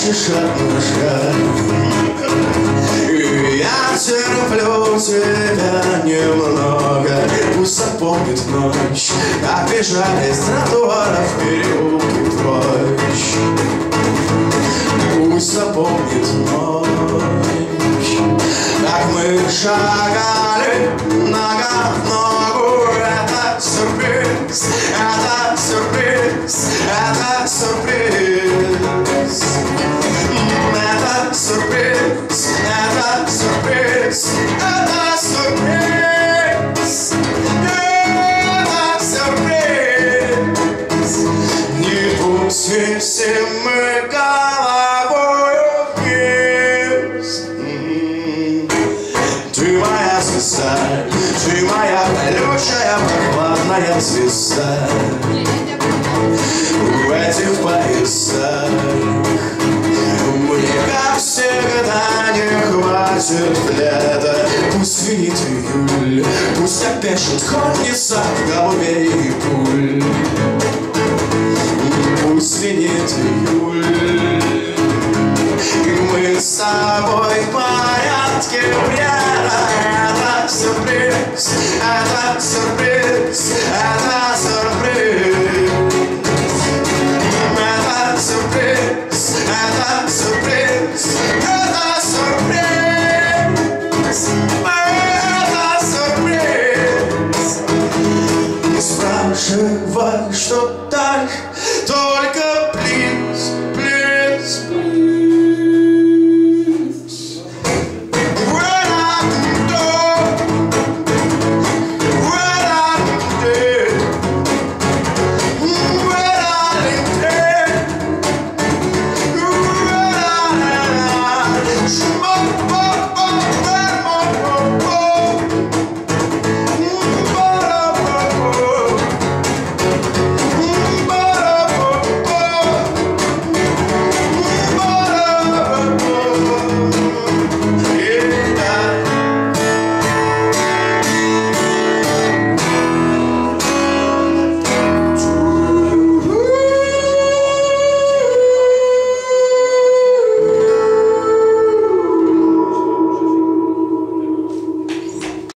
скачешь от ножа. Я терплю тебя немного, пусть запомнит ночь, как бежали с тротуаров переулки прочь. Пусть запомнит ночь, как мы шагали нога в ногу. Это сюрприз, это сюрприз, это сюрприз. Это сюрприз, это сюрприз, это сюрприз, это сюрприз. Не пустимся мы головою вниз. Ты моя звезда, ты моя колючая, прохладная звезда. В этих поясах мне, как всегда, не хватит пледа. Пусть винит июль, пусть опять шутхонится голубей и пуль. Пусть винит июль, и мы с тобой в порядке.